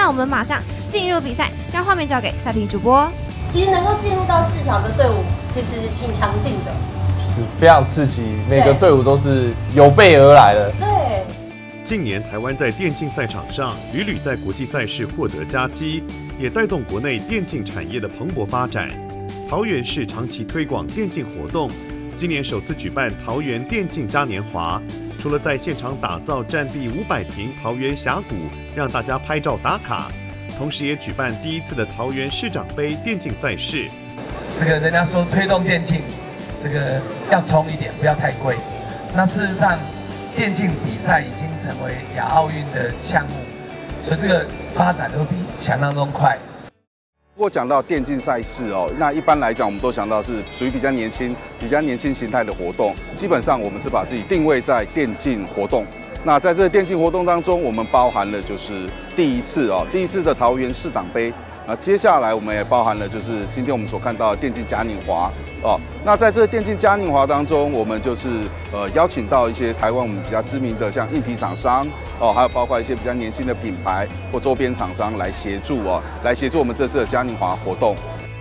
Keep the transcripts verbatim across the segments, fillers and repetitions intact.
我们马上进入比赛，将画面交给赛评主播。 其实能够进入到四强的队伍，其实挺强劲的， 是非常刺激，每个队伍都是有备而来的。 对。 近年台湾在电竞赛场上屡屡在国际赛事获得佳绩，也带动国内电竞产业的蓬勃发展。桃园市长期推广电竞活动，今年首次举办桃园电竞嘉年华。除了在现场打造占地五百坪桃园峡谷，让大家拍照打卡，同时也举办第一次的桃园市长杯电竞赛事。 这个人家说推动电竞，这个要冲一点，不要太贵。那事实上，电竞比赛已经成为亚奥运的项目，所以这个发展都比想象中快。 如果讲到电竞赛事哦，那一般来讲，我们都想到是属于比较年轻、比较年轻形态的活动。基本上，我们是把自己定位在电竞活动。那在这个电竞活动当中，我们包含了就是第一次哦，第一次的桃园市长杯。那接下来我们也包含了就是今天我们所看到的电竞嘉年华哦。那在这个电竞嘉年华当中，我们就是呃邀请到一些台湾我们比较知名的像硬体厂商哦，还有包括一些比较年轻的品牌或周边厂商来协助哦，来协助我们这次的嘉年华活动，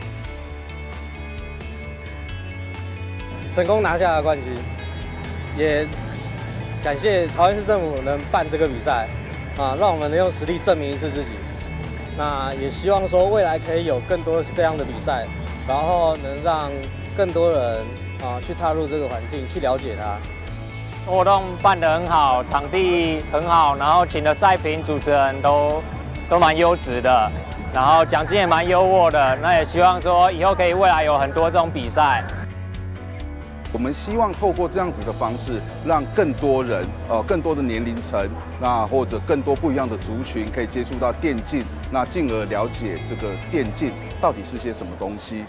成功拿下了冠军，也感谢桃园市政府能办这个比赛啊，让我们能用实力证明一次自己。那也希望说未来可以有更多这样的比赛，然后能让更多人啊去踏入这个环境，去了解它。 活动办得很好，场地很好，然后请的赛评主持人都都蛮优质的，然后奖金也蛮优渥的。那也希望说以后可以未来有很多这种比赛。 我们希望透过这样子的方式，让更多人，呃，更多的年龄层，那或者更多不一样的族群，可以接触到电竞，那进而了解这个电竞到底是些什么东西。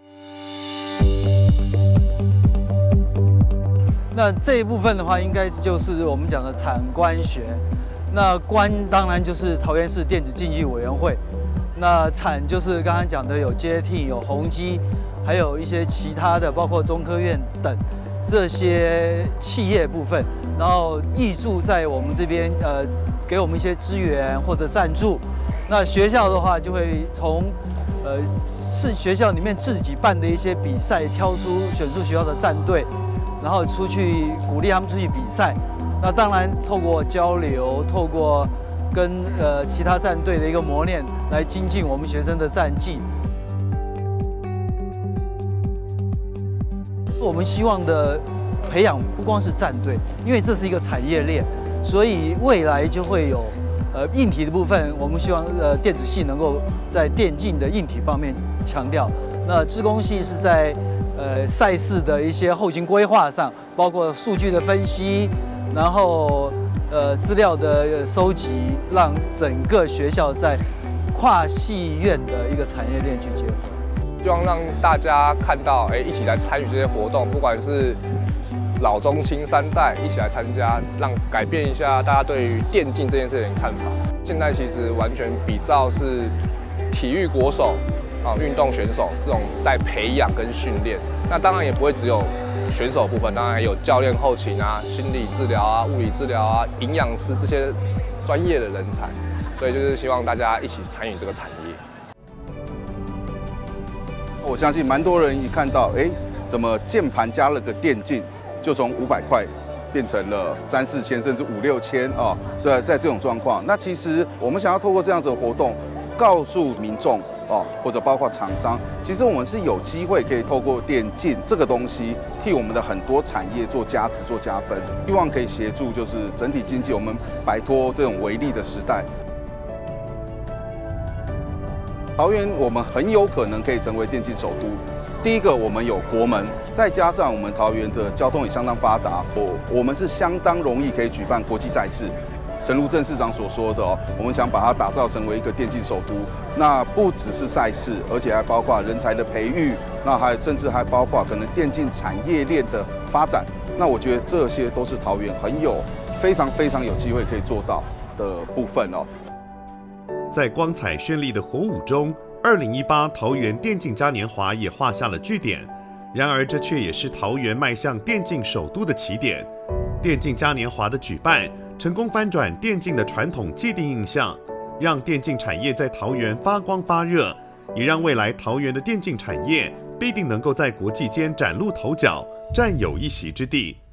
那这一部分的话，应该就是我们讲的产官学。那官当然就是桃园市电子竞技委员会，那产就是刚刚讲的有接替、有宏基。还有一些其他的，包括中科院等这些企业部分，然后挹注在我们这边，呃，给我们一些资源或者赞助。那学校的话，就会从呃是学校里面自己办的一些比赛，挑出选出学校的战队，然后出去鼓励他们出去比赛。那当然，透过交流，透过跟呃其他战队的一个磨练，来精进我们学生的战绩。我们希望的培养不光是战队，因为这是一个产业链，所以未来就会有呃硬体的部分。我们希望呃电子系能够在电竞的硬体方面强调，那资工系是在呃赛事的一些后勤规划上，包括数据的分析，然后呃资料的收集，让整个学校在跨系院的一个产业链去结合。 希望让大家看到，哎，一起来参与这些活动，不管是老中青三代一起来参加，让改变一下大家对于电竞这件事情的看法。现在其实完全比照是体育国手啊，运动选手这种在培养跟训练。那当然也不会只有选手部分，当然也有教练、后勤啊、心理治疗啊、物理治疗啊、营养师这些专业的人才。所以就是希望大家一起参与这个产业。 我相信蛮多人一看到，哎，怎么键盘加了个电竞，就从五百块变成了三四千，甚至五六千啊！在在这种状况，那其实我们想要透过这样子的活动，告诉民众哦，或者包括厂商，其实我们是有机会可以透过电竞这个东西，替我们的很多产业做加值、做加分，希望可以协助就是整体经济，我们摆脱这种微利的时代。桃园我们很有可能可以成为电竞首都。第一个，我们有国门，再加上我们桃园的交通也相当发达，我我们是相当容易可以举办国际赛事。诚如郑市长所说的哦，我们想把它打造成为一个电竞首都。那不只是赛事，而且还包括人才的培育，那还甚至还包括可能电竞产业链的发展。那我觉得这些都是桃园很有、非常非常有机会可以做到的部分哦。 在光彩绚丽的火舞中，二零一八桃园电竞嘉年华也画下了句点。然而，这却也是桃园迈向电竞首都的起点。电竞嘉年华的举办，成功翻转电竞的传统既定印象。 让电竞产业在桃园发光发热，也让未来桃园的电竞产业必定能够在国际间崭露头角，占有一席之地。